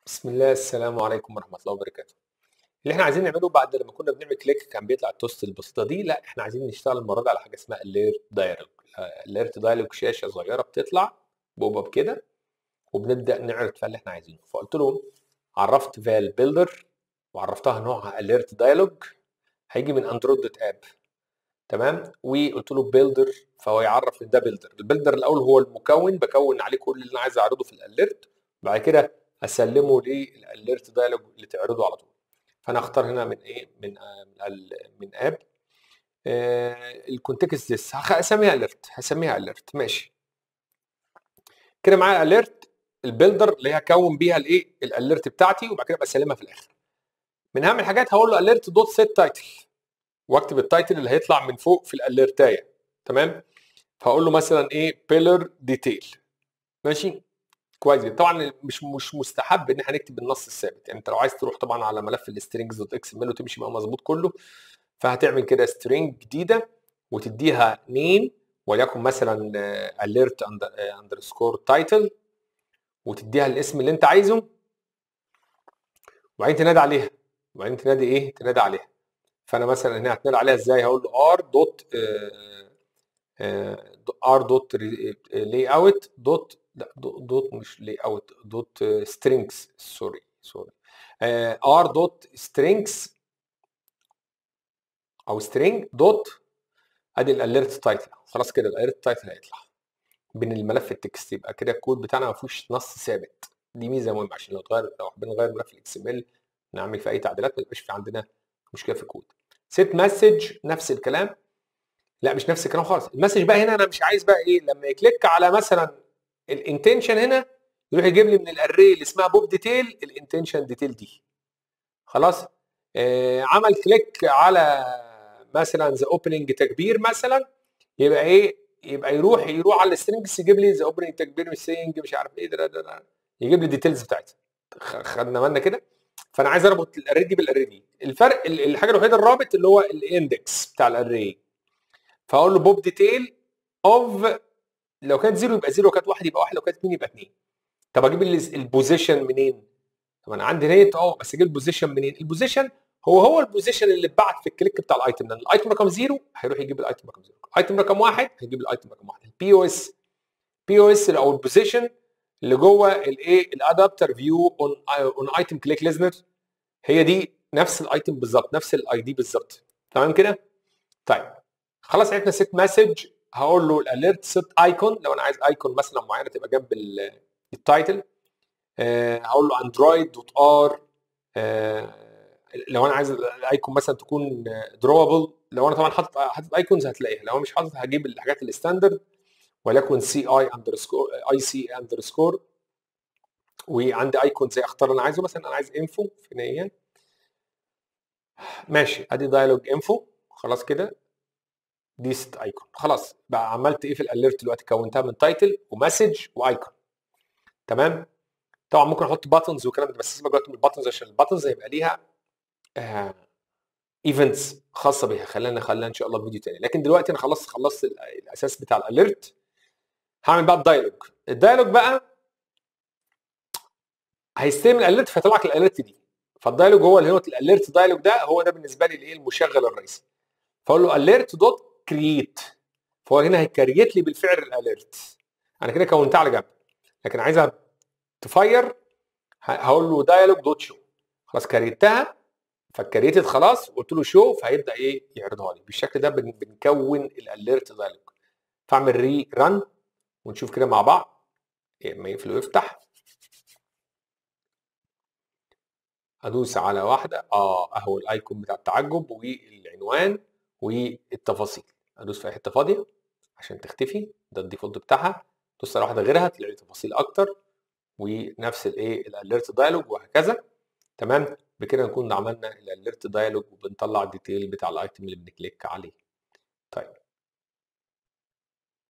بسم الله، السلام عليكم ورحمة الله وبركاته. اللي احنا عايزين نعمله بعد لما كنا بنعمل كليك كان بيطلع التوست البسيطة دي، لا احنا عايزين نشتغل المرة دي على حاجة اسمها alert dialog. alert dialog شاشة صغيرة بتطلع بوب اب كده، وبنبدأ نعرض فيها اللي احنا عايزينه. فقلت له عرفت فال بيلدر وعرفتها نوعها alert dialog، هيجي من اندرويد دوت اب. تمام، وقلت له بيلدر فهو يعرف ان ده بيلدر. البيلدر الاول هو المكون، بكون عليه كل اللي انا عايز اعرضه في الاليرت، بعد كده اسلمه للاليرت دايلوج اللي تعرضه على طول. فانا اختار هنا من ايه، من اب الكونتكست ديس، هسميها اليرت ماشي كده. معايا اليرت البيلدر اللي هكون بيها الايه الاليرت بتاعتي، وبعد كده بسلمها في الاخر. من اهم الحاجات هقول له اليرت دوت سيت تايتل، واكتب التايتل اللي هيطلع من فوق في الاليرتايه. تمام، فهقول له مثلا ايه بيلر ديتيل. ماشي كويس جدا. طبعا مش مستحب ان احنا نكتب النص الثابت، يعني انت لو عايز تروح طبعا على ملف السترينجز دوت اكس ام ال وتمشي بقى مظبوط كله، فهتعمل كده سترينج جديده وتديها نيم، وليكن مثلا alert underscore title، وتديها الاسم اللي انت عايزه، وبعدين تنادي عليها، وبعدين تنادي عليها. فانا مثلا هنا هتنادي عليها ازاي؟ هقول له ار دوت ار دوت لاي اوت دوت، لا دوت مش لاي اوت، دوت سترينجز، سوري ار دوت سترينجز او سترينج دوت، ادي الاليرت تايتل. خلاص كده الاليرت تايتل هيطلع بين الملف التكست، يبقى كده الكود بتاعنا ما فيهوش نص ثابت. دي ميزه مهمه عشان لو حابين نغير ملف الاكس ام ال نعمل فيه اي تعديلات ما يبقاش في عندنا مشكله في الكود. سيت مسج نفس الكلام، لا مش نفس الكلام خالص. المسج بقى هنا انا مش عايز بقى ايه لما يكليك على مثلا الانتنشن هنا يروح يجيب لي من الاري اللي اسمها بوب ديتيل الانتنشن ديتيل دي. خلاص عمل كليك على مثلا ذا اوبننج تكبير مثلا، يبقى ايه، يبقى يروح على السترنجز يجيب لي ذا اوبننج تكبير مش مش عارف ايه ده يجيب لي الديتيلز بتاعتها. خدنا بالنا كده. فانا عايز اربط الاري دي بالاري دي. الفرق الحاجه الوحيده الرابط اللي هو الاندكس بتاع الاري، فاقول له بوب ديتيل اوف، لو كانت 0 يبقى 0، لو كانت 1 يبقى 1، لو كانت 2 يبقى 2. طب اجيب البوزيشن منين؟ طب انا عندي نيت بس اجيب البوزيشن منين؟ البوزيشن هو البوزيشن اللي اتبعت في الكليك بتاع الايتم، لان الايتم رقم 0 هيروح يجيب الايتم رقم 0، الايتم رقم 1 هيجيب الايتم رقم 1. البي او اس او البوزيشن اللي جوه الايه الادابتر فيو اون ايتم كليك ليزنر، هي دي نفس الايتم بالظبط، نفس الاي دي بالظبط. تمام كده؟ طيب خلاص عرفنا سيت مسج. هقول له الاليرت سيت ايكون، لو انا عايز ايكون مثلا معينه تبقى جنب التايتل. هقول له اندرويد دوت ار، لو انا عايز الايكون مثلا تكون دروبل. لو انا طبعا حاطط ايكونز هتلاقيها، لو مش حاطط هجيب الحاجات الستاندرد، وليكن سي اي اندرسكور اي سي اندرسكور، وعندي ايكون زي اختار انا عايزه. مثلا انا عايز انفو فنيا، ماشي ادي دايلوج انفو. خلاص كده دي ست ايكون. خلاص بقى عملت ايه في الاليرت دلوقتي؟ كونتها من تايتل ومسج وايكون. تمام. طبعا ممكن احط باتنز والكلام ده، بس سيبك دلوقتي من الباتنز عشان الباتنز هيبقى ليها ايفنتس خاصه بيها، خلينا ان شاء الله في فيديو تاني. لكن دلوقتي انا خلصت الاساس بتاع الاليرت. هعمل بقى الدايلوج بقى هيستلم الاليرت فيطلع لك الاليرت دي. فالدايلوج هو اللي هو الاليرت دايلوج ده، هو ده بالنسبه لي الايه المشغل الرئيسي. فاقول له اليرت دوت كرييت، فهو هنا هيكريت لي بالفعل الاليرت. انا كده كونتها على جنب، لكن عايزها تفاير هقول له دايلوج دوت شو. خلاص كريتها، فكريتت خلاص، قلت له شو، فهيبدا ايه يعرضها لي بالشكل ده. بنكون الاليرت دايلوج. فاعمل ري ران ونشوف كده مع بعض. اما يقفل ويفتح، ادوس على واحده اهو الايكون بتاع التعجب والعنوان والتفاصيل. ادوس في اي حته فاضيه عشان تختفي، ده الديفولت بتاعها. دوس على واحده غيرها تلاقي تفاصيل اكتر، ونفس الايه الاليرت دايلوج وهكذا. تمام، بكده نكون عملنا الاليرت دايلوج وبنطلع الديتيل بتاع الايتم اللي بنكليك عليه. طيب